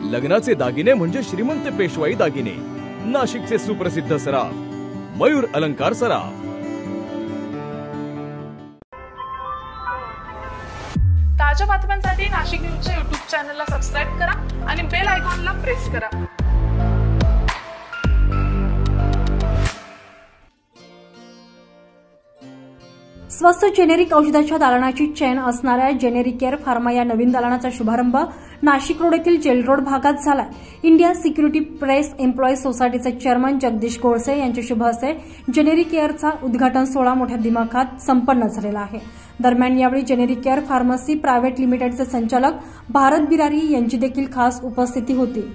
लग्नाचे दागिने म्हणजे श्रीमंत पेशवाई दागिने, नाशिकचे सुप्रसिद्ध सराफ मयूर अलंकार सराफ। ताज्या बातम्यांसाठी नाशिक न्यूजच्या YouTube चॅनलला सबस्क्राइब करा आणि बेल आयकॉनला प्रेस करा। स्वस्त जेनेरिक औषधाच्या दालनाची चेन असणाऱ्या जेनेरिक केअर फार्मा या नवीन दालनाचा शुभारंभ नाशिक रोड येथील जेल रोड भागात झाला। इंडिया सिक्युरिटी प्रेस एम्प्लॉईज सोसायटीचे चेअरमन जगदीश गोडसे यांच्या शुभ हस्ते जेनेरिक केअरचा उद्घाटन सोहळा मोठ्या दिमाखात संपन्न झालेला आहे। दरम्यान यावेळी जेनेरिक केअर फार्मसी प्रायव्हेट लिमिटेडचे संचालक भारत बिरारी यांची देखील खास उपस्थिती होती।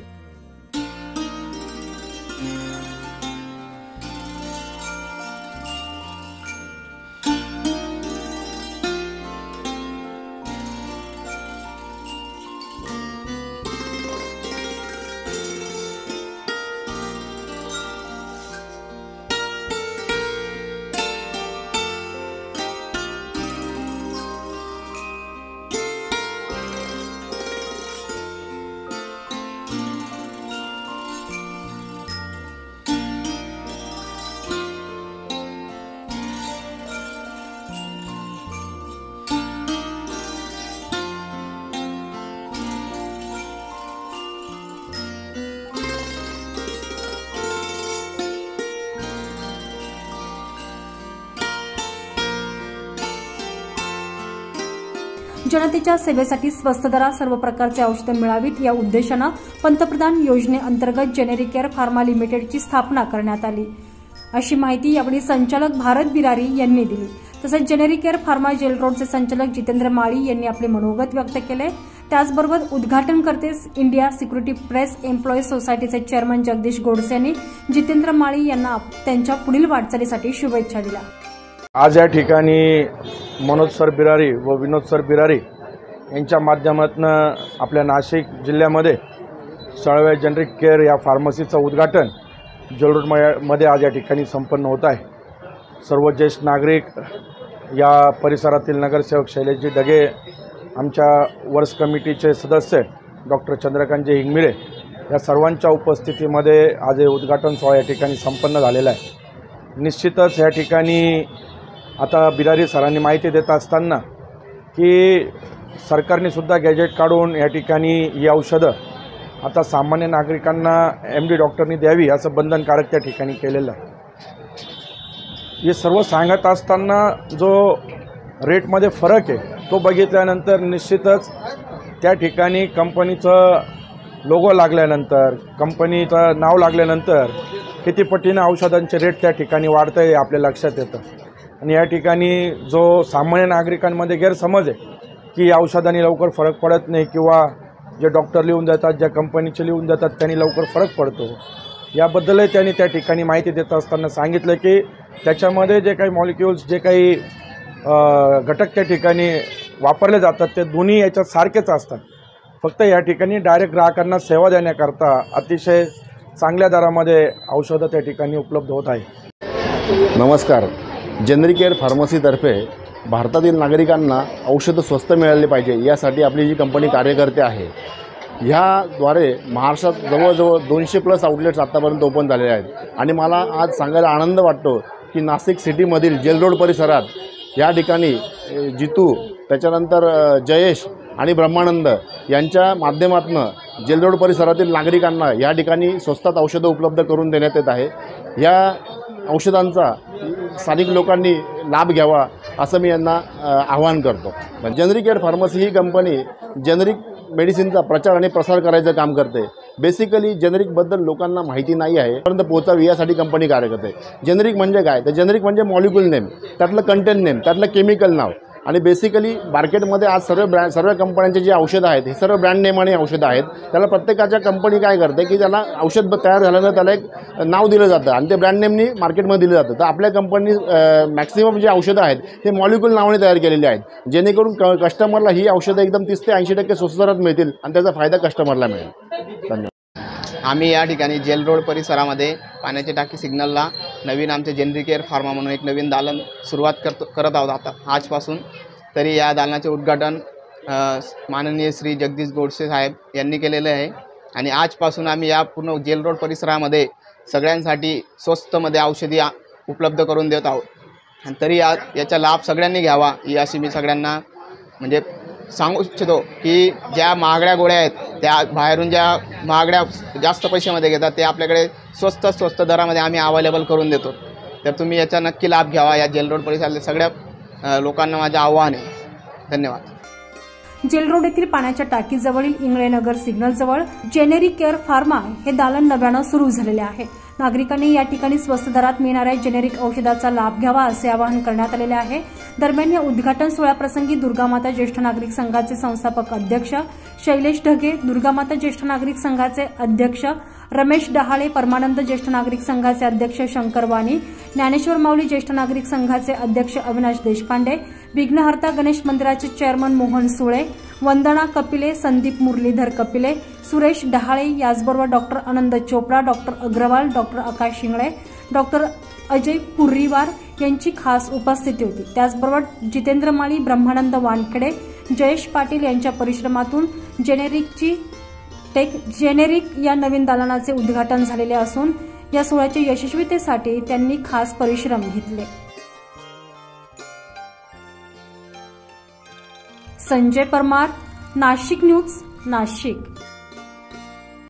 जनतेच्या सेवेसाठी स्वस्त दरात सर्व प्रकारचे औषधे मिळावीत या उद्देशाने पंतप्रधान योजनेअंतर्गत जेनेरिक केअर फार्मा लिमिटेडची स्थापना करण्यात आली, अशी माहिती यावेळी संचालक भारत बिरारी यांनी दिली। तसेच जेनेरिक केअर फार्मा जेल रोडचे संचालक जितेंद्र माळी यांनी आपले मनोगत व्यक्त केले। त्याचबरोबर उद्घाटनकर्ते इंडिया सिक्युरिटी प्रेस एम्प्लॉईज सोसायटीचे चेअरमन जगदीश गोडसे यांनी जितेंद्र माळी यांना त्यांच्या पुढील वाटचालीसाठी शुभेच्छा दिल्या। आज या ठिकाणी मनोज सर बिरारी व विनोद सर बिरारी यांच्या माध्यमातून आपल्या नाशिक जिल्ह्यामध्ये सळवे जेनेरिक केअर या फार्मसीचं उद्घाटन जेल रोडमध्ये आज या ठिकाणी संपन्न होत आहे। सर्व ज्येष्ठ नागरिक, या परिसरातील नगरसेवक शैलेशजी डगे, आमच्या वर्स कमिटीचे सदस्य डॉक्टर चंद्रकांतजी हिंगमिरे या सर्वांच्या उपस्थितीमध्ये आज हे उद्घाटन सोहळा या ठिकाणी संपन्न झालेला आहे। निश्चितच या ठिकाणी आता बिरारी सरांनी माहिती देत असताना की सरकारने सुद्धा गॅजेट काढून या ठिकाणी ही औषधं आता सामान्य नागरिकांना MD डॉक्टरनी द्यावी असं बंधनकारक त्या ठिकाणी केलेलं आहे। हे सर्व सांगत असताना जो रेटमध्ये फरक आहे तो बघितल्यानंतर निश्चितच त्या ठिकाणी कंपनीचं लोगो लागल्यानंतर, कंपनीचं नाव लागल्यानंतर किती पटीने औषधांचे रेट त्या ठिकाणी वाढत आहे आपल्या लक्षात येतं। आणि या ठिकाणी जो सामान्य नागरिकांमध्ये गैरसमज आहे की औषधांनी लवकर फरक पडत नाही किंवा जे डॉक्टर लिहून देतात, ज्या कंपनीचे लिहून देतात त्यांनी लवकर फरक पडतो, याबद्दलही त्यांनी त्या ठिकाणी माहिती देत असताना सांगितलं की त्याच्यामध्ये जे काही मॉलिक्युल्स, जे काही घटक त्या ठिकाणी वापरले जातात ते दोन्ही याच्यात सारखेच असतात। फक्त या ठिकाणी डायरेक्ट ग्राहकांना सेवा देण्याकरता अतिशय चांगल्या दरामध्ये औषधं त्या ठिकाणी उपलब्ध होत आहे। नमस्कार। जेनेरिक केअर फार्मसीतर्फे भारतातील नागरिकांना औषधं स्वस्त मिळाले पाहिजे यासाठी आपली जी कंपनी कार्य करते आहे, ह्याद्वारे महाराष्ट्रात जवळजवळ 200+ आउटलेट्स आत्तापर्यंत ओपन झालेले आहेत। आणि मला आज सांगायला आनंद वाटतो की नाशिक सिटीमधील जेल रोड परिसरात या ठिकाणी जितू, त्याच्यानंतर जयेश आणि ब्रह्मानंद यांच्या माध्यमातून जेल रोड परिसरातील नागरिकांना या ठिकाणी स्वस्तात औषधं उपलब्ध करून देण्यात येत आहे। या औषधांचा स्थानिक लोकांनी लाभ घ्यावा असं मी यांना आवाहन करतो। जेनेरिक केअर फार्मसी ही कंपनी जेनेरिक मेडिसिनचा प्रचार आणि प्रसार करायचं काम करते। बेसिकली जेनेरिकबद्दल लोकांना माहिती नाही आहे, पर्यंत पोहोचावी यासाठी कंपनी कार्य करते। जेनेरिक म्हणजे काय? तर जेनेरिक म्हणजे मॉलिक्युल नेम, त्यातलं कंटेंट नेम, त्यातलं केमिकल नाव। आणि बेसिकली मार्केटमध्ये आज सर्व कंपन्यांचे जे औषधं आहेत हे सर्व ब्रँड नेमाने औषधं आहेत। त्याला प्रत्येकाच्या कंपनी काय करते की त्याला औषध तयार झाल्यानं त्याला एक नाव दिलं जातं आणि ते ब्रँड नेमनी मार्केटमध्ये दिलं जातं। तर आपल्या कंपनी मॅक्सिमम जे औषधं आहेत हे मॉलिक्युल नावाने तयार केलेले आहेत, जेणेकरून कस्टमरला ही औषधं एकदम 30 ते 80% स्वस्त दरात मिळतील आणि त्याचा फायदा कस्टमरला मिळेल। धन्यवाद। आम्ही या ठिकाणी जेल रोड परिसरामध्ये पाण्याची टाकी सिग्नलला नवीन आमचे जेनेरिक केअर फार्मा म्हणून एक नवीन दालन सुरुवात करत आहोत आता आजपासून। तरी या दालनाचे उद्घाटन माननीय श्री जगदीश गोडसे साहेब यांनी केलेले आहे आणि आजपासून आम्ही या पूर्ण जेल रोड परिसरामध्ये सगळ्यांसाठी स्वस्तमध्ये औषधी उपलब्ध करून देत आहोत. आणि तरी याचा लाभ सगळ्यांनी घ्यावा ही अशी मी सगळ्यांना म्हणजे सांगू इच्छितो की ज्या महागड्या गोळ्या आहेत त्या बाहेरून ज्या महागड्या जास्त पैशामध्ये घेतात ते आपल्याकडे स्वस्त दरामध्ये आम्ही अवेलेबल करून देतो. तर तुम्ही याचा नक्की लाभ घ्यावा. या जेल रोड परिसरातल्या सगळ्या लोकांना माझं आव्हान आहे. धन्यवाद. जेल रोड येथील पाण्याच्या टाकीजवळील इंगळेनगर सिग्नलजवळ जेनेरिक केअर फार्मा हे दालन नव्यानं सुरू झालेले आहे. नागरिकांनी या ठिकाणी स्वस्त दरात मिळणाऱ्या जेनेरिक औषधाचा लाभ घ्यावा असे आवाहन करण्यात आलेले आहे. दरम्यान या उद्घाटन सोहळ्याप्रसंगी दुर्गामाता ज्येष्ठ नागरिक संघाचे संस्थापक अध्यक्ष शैलेश ढगे, दुर्गामाता ज्येष्ठ नागरिक संघाचे अध्यक्ष रमेश डहाळे, परमानंद ज्येष्ठ नागरिक संघाचे अध्यक्ष शंकर वाणी, ज्ञानेश्वर माऊली ज्येष्ठ नागरिक संघाचे अध्यक्ष अविनाश देशपांडे, विघ्नहर्ता गणेश मंदिराचे चेअरमन मोहन सुळे, वंदना कपिले, संदीप मुरलीधर कपिले, सुरेश डहाळे, याचबरोबर doctor Anand Chopda, doctor Agarwal, doctor Akash Shingale, doctor Ajay Purriwar यांची खास उपस्थिती होती. त्याचबरोबर जितेंद्र माळी, ब्रह्मानंद वानखेडे, जयेश पाटील यांच्या परिश्रमातून जेनेरिक या नवीन दालनाचे उद्घाटन झालेले असून या सोहळ्याच्या यशस्वीतेसाठी त्यांनी खास परिश्रम घेतले. संजय परमार, नाशिक न्यूज, नाशिक.